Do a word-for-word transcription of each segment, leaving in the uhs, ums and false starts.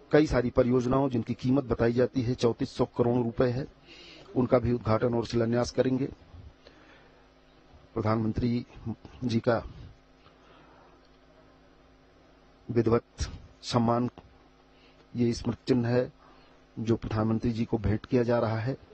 कई सारी परियोजनाओं जिनकी कीमत बताई जाती है चौंतीस सौ करोड़ रुपए है, उनका भी उद्घाटन और शिलान्यास करेंगे। प्रधानमंत्री जी का विधिवत सम्मान, ये स्मृति चिन्ह है जो प्रधानमंत्री जी को भेंट किया जा रहा है।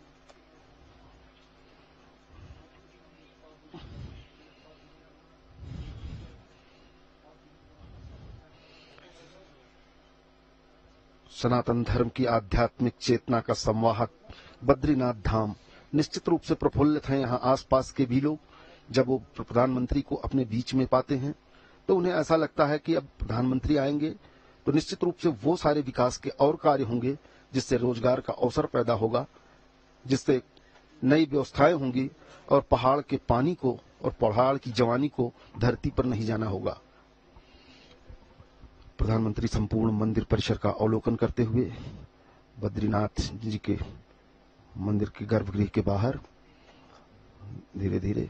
सनातन धर्म की आध्यात्मिक चेतना का संवाहक बद्रीनाथ धाम निश्चित रूप से प्रफुल्लित हैं। यहाँ आसपास के भी लोग जब वो प्रधानमंत्री को अपने बीच में पाते हैं तो उन्हें ऐसा लगता है कि अब प्रधानमंत्री आएंगे तो निश्चित रूप से वो सारे विकास के और कार्य होंगे जिससे रोजगार का अवसर पैदा होगा, जिससे नई व्यवस्थाएं होंगी और पहाड़ के पानी को और पहाड़ की जवानी को धरती पर नहीं जाना होगा। प्रधानमंत्री संपूर्ण मंदिर परिसर का अवलोकन करते हुए बद्रीनाथ जी के मंदिर के गर्भगृह के बाहर धीरे धीरे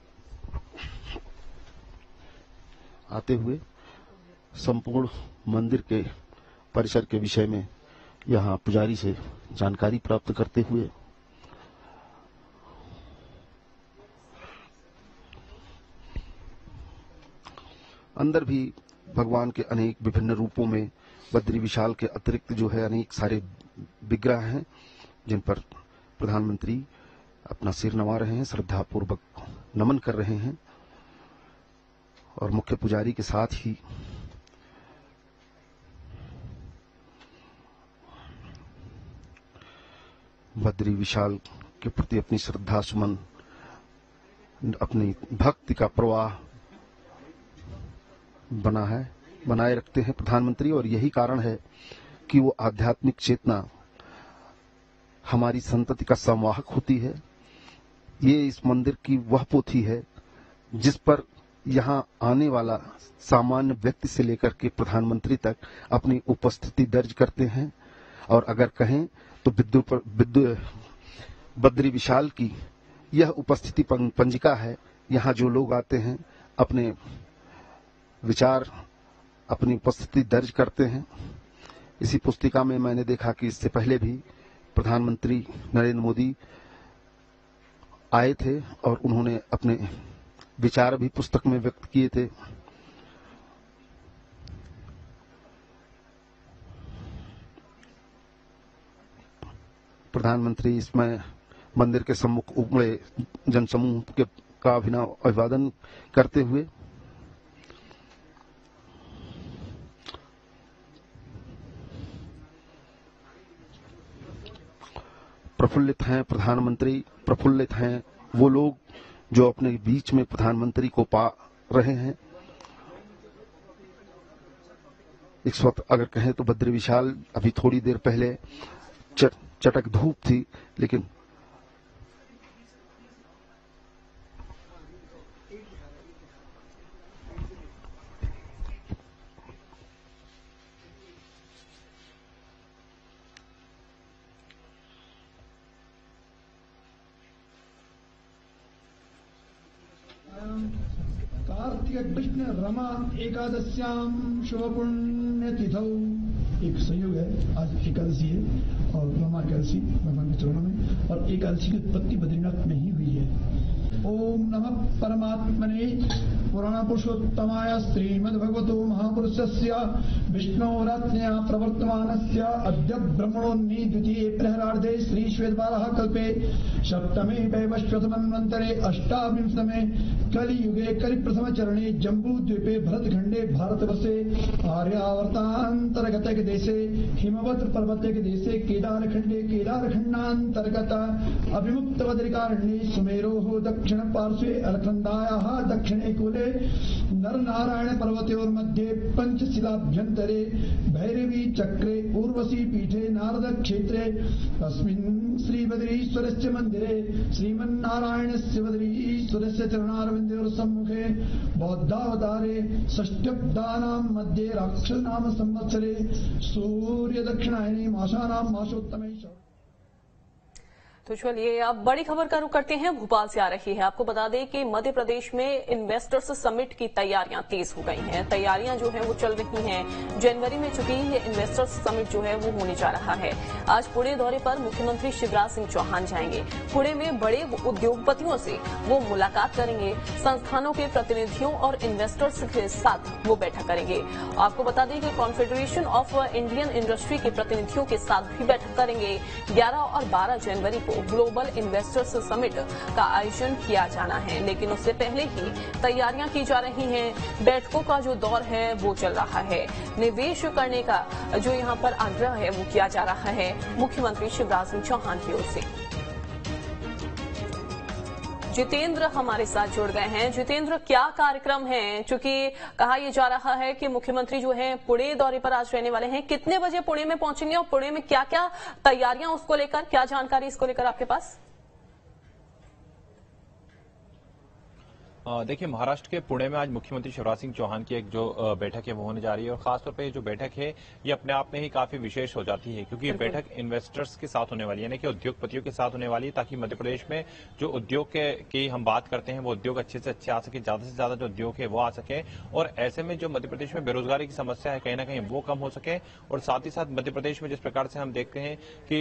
आते हुए संपूर्ण मंदिर के परिसर के विषय में यहाँ पुजारी से जानकारी प्राप्त करते हुए अंदर भी भगवान के अनेक विभिन्न रूपों में बद्री विशाल के अतिरिक्त जो है अनेक सारे विग्रह हैं जिन पर प्रधानमंत्री अपना सिर नवा रहे हैं, श्रद्धापूर्वक नमन कर रहे हैं। और मुख्य पुजारी के साथ ही बद्री विशाल के प्रति अपनी श्रद्धा सुमन, अपनी भक्ति का प्रवाह बना है बनाए रखते हैं प्रधानमंत्री। और यही कारण है कि वो आध्यात्मिक चेतना हमारी संतति का संवाहक होती है। ये इस मंदिर की वह पोथी है जिस पर यहाँ आने वाला सामान्य व्यक्ति से लेकर के प्रधानमंत्री तक अपनी उपस्थिति दर्ज करते हैं। और अगर कहें तो विद्यु बद्री विशाल की यह उपस्थिति पंजिका है। यहाँ जो लोग आते हैं अपने विचार, अपनी उपस्थिति दर्ज करते हैं। इसी पुस्तिका में मैंने देखा कि इससे पहले भी प्रधानमंत्री नरेंद्र मोदी आए थे और उन्होंने अपने विचार भी पुस्तक में व्यक्त किए थे। प्रधानमंत्री इसमें मंदिर के सम्मुख उमड़े जनसमूह के का अभिनव अभिवादन करते हुए प्रफुल्लित हैं। प्रधानमंत्री प्रफुल्लित हैं, वो लोग जो अपने बीच में प्रधानमंत्री को पा रहे हैं। इस वक्त अगर कहें तो बद्री विशाल अभी थोड़ी देर पहले चट, चटक धूप थी, लेकिन कार्तिक कृष्ण रमा एकादश्याम शुभ पुण्य तिथौ, एक संयोग है, आज एकादशी है और रमा एकादशी भगवान के चरणों में, और एकादशी की उत्पत्ति बद्रीनाथ में ही हुई है। ओम नमः परमात्मने पुराण पुरुषोत्तमाय श्रीमद्भगवतो महापुरुषस्य विष्णोराज्ञया प्रवर्तमानस्य अद्य ब्रह्मणोन्नी द्वितीये प्रहरार्धे श्री श्वेतवाराह कल्पे सप्तमे वैवस्वतमन्वन्तरे अष्टाविंशतमे कलियुगे कलिप्रथम चरणे जम्बूद्वीपे भरतखंडे भारतवर्षे आर्यावर्तान्तर्गत देशे हिमवत् पर्वत देशे केदारखंडे केदारखंडान्तर्गत अभिमुक्त बद्रिकारण्ये सुमेरोः दक्षिण पार्श्वे अलखंडायाः दक्षिणे कूले नरनारायण पर्वतयोर्मध्ये पंचशिलाभ्यन्तरे भैरवी चक्रे उर्वशी पीठे नारद क्षेत्रे तस्मिन् श्रीबद्रीश्वरस्य मंदिरे श्रीमन्नारायणस्य बद्रीश्वरस्य चरणारविन्दयोः सम्मुखे बौद्धावतारे षष्ट्यब्दानां मध्ये राक्षसनाम संवत्सरे सूर्य दक्षिणायने मासानां मासोत्तमे। तो चलिए अब बड़ी खबर का रुख करते हैं, भोपाल से आ रही है। आपको बता दें कि मध्य प्रदेश में इन्वेस्टर्स समिट की तैयारियां तेज हो गई हैं। तैयारियां जो है वो चल रही हैं। जनवरी में चुकी ये इन्वेस्टर्स समिट जो है वो होने जा रहा है। आज पुणे दौरे पर मुख्यमंत्री शिवराज सिंह चौहान जाएंगे। पुणे में बड़े उद्योगपतियों से वो मुलाकात करेंगे। संस्थानों के प्रतिनिधियों और इन्वेस्टर्स के साथ वो बैठक करेंगे। आपको बता दें कि कॉन्फेडरेशन ऑफ इंडियन इंडस्ट्री के प्रतिनिधियों के साथ भी बैठक करेंगे। ग्यारह और बारह जनवरी को ग्लोबल इन्वेस्टर्स समिट का आयोजन किया जाना है, लेकिन उससे पहले ही तैयारियां की जा रही हैं। बैठकों का जो दौर है वो चल रहा है। निवेश करने का जो यहां पर आग्रह है वो किया जा रहा है मुख्यमंत्री शिवराज सिंह चौहान की ओर से। जितेंद्र हमारे साथ जुड़ गए हैं। जितेंद्र, क्या कार्यक्रम है? चूंकि कहा यह जा रहा है कि मुख्यमंत्री जो है पुणे दौरे पर आज रहने वाले हैं, कितने बजे पुणे में पहुंचेंगे और पुणे में क्या क्या तैयारियां उसको लेकर, क्या जानकारी इसको लेकर आपके पास? देखिए, महाराष्ट्र के पुणे में आज मुख्यमंत्री शिवराज सिंह चौहान की एक जो बैठक है वो होने जा रही है और खासतौर पे ये जो बैठक है ये अपने आप में ही काफी विशेष हो जाती है, क्योंकि ये बैठक इन्वेस्टर्स के साथ होने वाली है, यानी कि उद्योगपतियों के साथ होने वाली है, ताकि मध्य प्रदेश में जो उद्योग के की हम बात करते हैं वो उद्योग अच्छे से अच्छे आ सके, ज्यादा से ज्यादा जो उद्योग है वो आ सके और ऐसे में जो मध्य प्रदेश में बेरोजगारी की समस्या है कहीं ना कहीं वो कम हो सके। और साथ ही साथ मध्य प्रदेश में जिस प्रकार से हम देखते हैं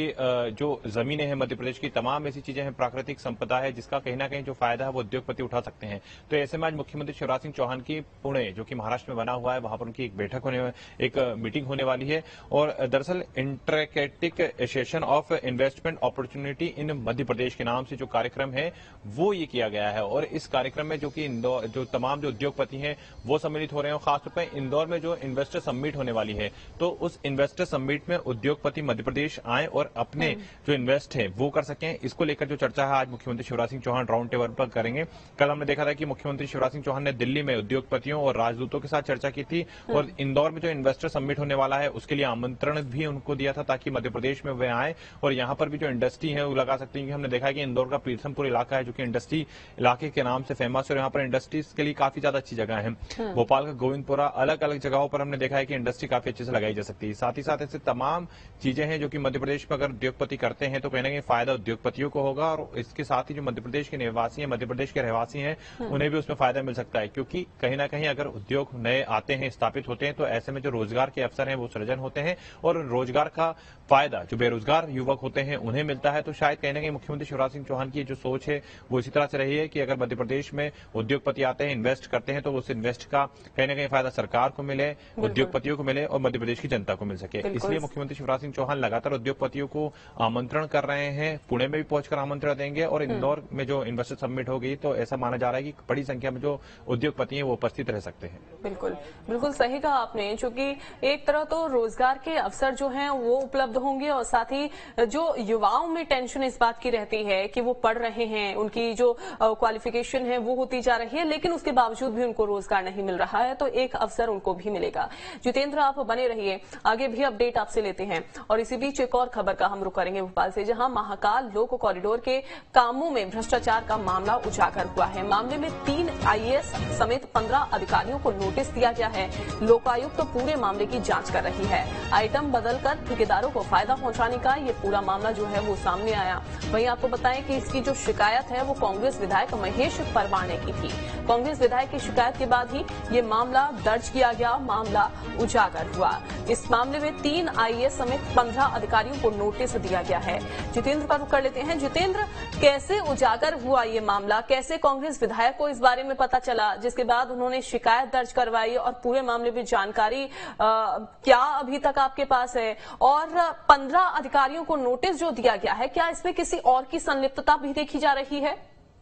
कि जो जमीनें हैं मध्य प्रदेश की, तमाम ऐसी चीजें हैं, प्राकृतिक संपदा है जिसका कहीं ना कहीं जो फायदा है वो उद्योगपति उठा सकते हैं। तो ऐसे में आज मुख्यमंत्री शिवराज सिंह चौहान की पुणे, जो कि महाराष्ट्र में बना हुआ है, वहां पर उनकी एक बैठक होने, एक मीटिंग होने वाली है। और दरअसल interactive association of investment opportunity in Madhya Pradesh के नाम से जो कार्यक्रम है वो ये किया गया है। और इस कार्यक्रम में जो कि इंदौर जो तमाम जो उद्योगपति हैं वो सम्मिलित हो रहे हैं और खासतौर पर इंदौर में जो इन्वेस्टर समिट होने वाली है, तो उस इन्वेस्टर समिट में उद्योगपति मध्य प्रदेश आए और अपने जो इन्वेस्ट है वो कर सकें। इसको लेकर जो चर्चा है आज मुख्यमंत्री शिवराज सिंह चौहान राउंड टेबल पर करेंगे। कल हमने देखा था कि मुख्यमंत्री शिवराज सिंह चौहान ने दिल्ली में उद्योगपतियों और राजदूतों के साथ चर्चा की थी और इंदौर में जो इन्वेस्टर समिट होने वाला है उसके लिए आमंत्रण भी उनको दिया था ताकि मध्य प्रदेश में वे आए और यहां पर भी जो इंडस्ट्री है वो लगा सकते हैं। कि हमने देखा है कि इंदौर का पीरथमपुर इलाका है जो कि इंडस्ट्री इलाके के नाम से फेमस है और यहाँ पर इंडस्ट्रीज के लिए काफी ज्यादा अच्छी जगह है। भोपाल का गोविंदपुरा, अलग अलग जगहों पर हमने देखा है कि इंडस्ट्री काफी अच्छे से लगाई जा सकती है। साथ ही साथ ऐसे तमाम चीजें हैं जो कि मध्य प्रदेश में अगर उद्योगपति करते हैं तो कहीं ना कहीं फायदा उद्योगपतियों को होगा और इसके साथ ही जो मध्य प्रदेश के निवासी हैं, मध्य प्रदेश के रहवासी हैं, उन्हें भी उसमें फायदा मिल सकता है, क्योंकि कहीं ना कहीं अगर उद्योग नए आते हैं, स्थापित होते हैं, तो ऐसे में जो रोजगार के अवसर हैं वो सृजन होते हैं और रोजगार का फायदा जो बेरोजगार युवक होते हैं उन्हें मिलता है। तो शायद कहीं ना कहीं मुख्यमंत्री शिवराज सिंह चौहान की जो सोच है वो इसी तरह से रही है कि अगर मध्य प्रदेश में उद्योगपति आते हैं, इन्वेस्ट करते हैं, तो उस इन्वेस्ट का कहीं ना कहीं फायदा सरकार को मिले, उद्योगपतियों को मिले और मध्य प्रदेश की जनता को मिल सके। इसलिए मुख्यमंत्री शिवराज सिंह चौहान लगातार उद्योगपतियों को आमंत्रण कर रहे हैं, पुणे में भी पहुंचकर आमंत्रण देंगे और इंदौर में जो इन्वेस्टर समिट होगी तो ऐसा माना जा रहा है कि बड़ी संख्या में जो उद्योगपति हैं वो उपस्थित रह सकते हैं। बिल्कुल बिल्कुल सही कहा आपने, क्योंकि एक तरह तो रोजगार के अवसर जो हैं वो उपलब्ध होंगे और साथ ही जो युवाओं में टेंशन इस बात की रहती है कि वो पढ़ रहे हैं, उनकी जो क्वालिफिकेशन है वो होती जा रही है, लेकिन उसके बावजूद भी उनको रोजगार नहीं मिल रहा है, तो एक अवसर उनको भी मिलेगा। जितेंद्र, आप बने रहिए, आगे भी अपडेट आपसे लेते हैं। और इसी बीच एक और खबर का हम रुख करेंगे भोपाल से, जहां महाकाल लोक कॉरिडोर के कामों में भ्रष्टाचार का मामला उजागर हुआ है। मामले में तीन आईएएस समेत पंद्रह अधिकारियों को नोटिस दिया गया है। लोकायुक्त तो पूरे मामले की जांच कर रही है। आइटम बदलकर ठेकेदारों को फायदा पहुंचाने का ये पूरा मामला जो है वो सामने आया। वहीं आपको बताएं कि इसकी जो शिकायत है वो कांग्रेस विधायक महेश परमार ने की थी। कांग्रेस विधायक की शिकायत के बाद ही ये मामला दर्ज किया गया, मामला उजागर हुआ। इस मामले में तीन आईएएस समेत पंद्रह अधिकारियों को नोटिस दिया गया है। जितेंद्र का रुख कर लेते हैं। जितेंद्र, कैसे उजागर हुआ ये मामला, कैसे कांग्रेस विधायक को इस बारे में पता चला, जिसके बाद उन्होंने शिकायत दर्ज करवाई और पूरे मामले में जानकारी आ, क्या अभी तक आपके पास है? और पंद्रह अधिकारियों को नोटिस जो दिया गया है, क्या इसमें किसी और की संलिप्तता भी देखी जा रही है?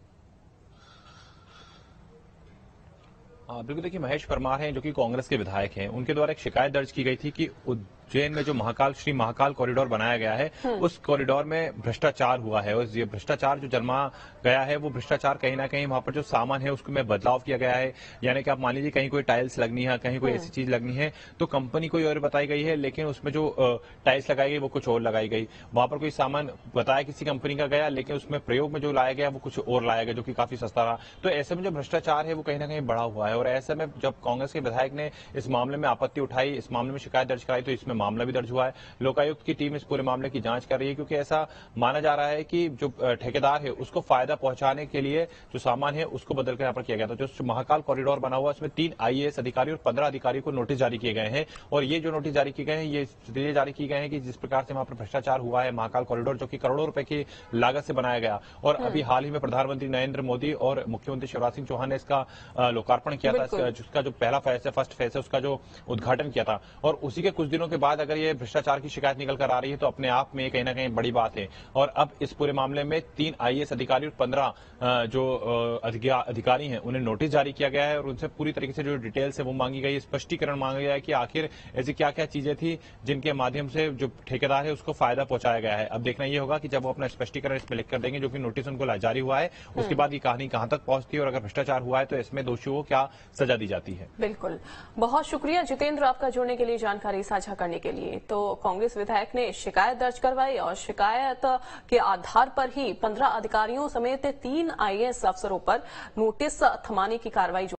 बिल्कुल, देखिए, महेश परमार हैं जो कि कांग्रेस के विधायक हैं, उनके द्वारा एक शिकायत दर्ज की गई थी कि उज्जैन में जो महाकाल श्री महाकाल कॉरिडोर बनाया गया है उस कॉरिडोर में भ्रष्टाचार हुआ है और ये भ्रष्टाचार जो जन्मा गया है वो भ्रष्टाचार कहीं ना कहीं वहां पर जो सामान है उसमें बदलाव किया गया है। यानी कि आप मान लीजिए कहीं कोई टाइल्स लगनी है, कहीं कोई ऐसी चीज लगनी है तो कंपनी कोई और बताई गई है, लेकिन उसमें जो टाइल्स लगाई गई वो कुछ और लगाई गई। वहां पर कोई सामान बताया किसी कंपनी का गया, लेकिन उसमें प्रयोग में जो लाया गया वो कुछ और लाया गया जो कि काफी सस्ता रहा। तो ऐसे में जो भ्रष्टाचार है वो कहीं ना कहीं बढ़ा हुआ है और ऐसे में जब कांग्रेस के विधायक ने इस मामले में आपत्ति उठाई, इस मामले में शिकायत दर्ज कराई, तो इसमें मामला भी दर्ज हुआ है। लोकायुक्त की टीम इस पूरे मामले की जांच कर रही है, क्योंकि ऐसा माना जा रहा है कि जो ठेकेदार है उसको फायदा पहुंचाने के लिए जो सामान है उसको बदलकर यहाँ पर किया गया था। जो महाकाल कॉरिडोर बना हुआ है उसमें तीन आईएएस अधिकारी और पंद्रह अधिकारियों को नोटिस जारी किए गए हैं, और ये जो नोटिस जारी किए गए हैं ये इसलिए जारी किए गए हैं कि जिस प्रकार से वहां पर भ्रष्टाचार हुआ है महाकाल कॉरिडोर, जो कि करोड़ों रुपए की लागत से बनाया गया, और अभी हाल ही में प्रधानमंत्री नरेंद्र मोदी और मुख्यमंत्री शिवराज सिंह चौहान ने इसका लोकार्पण किया था, जिसका जो पहला फेज है, फर्स्ट फेज है, उसका जो उद्घाटन किया था। और उसी के कुछ दिनों के बाद अगर ये भ्रष्टाचार की शिकायत निकल कर आ रही है तो अपने आप में कहीं ना कहीं बड़ी बात है। और अब इस पूरे मामले में तीन आईएएस अधिकारी और पंद्रह जो अधिकारी हैं उन्हें नोटिस जारी किया गया है, और उनसे पूरी तरीके से जो डिटेल्स है वो मांगी गई, स्पष्टीकरण मांगा गया है कि आखिर ऐसी क्या क्या चीजें थी जिनके माध्यम से जो ठेकेदार है उसको फायदा पहुंचाया गया है। अब देखना यह होगा कि जब वो अपना स्पष्टीकरण इसमें लिख कर देंगे, जो कि नोटिस उनको जारी हुआ है, उसके बाद ये कहानी कहां तक पहुंचती है और अगर भ्रष्टाचार हुआ है तो इसमें दोषियों को क्या सजा दी जाती है। बिल्कुल, बहुत शुक्रिया जितेंद्र आपका जुड़ने के लिए, जानकारी साझा करने के लिए। तो कांग्रेस विधायक ने शिकायत दर्ज करवाई और शिकायत के आधार पर ही पंद्रह अधिकारियों समेत तीन आईएएस अफसरों पर नोटिस थमाने की कार्रवाई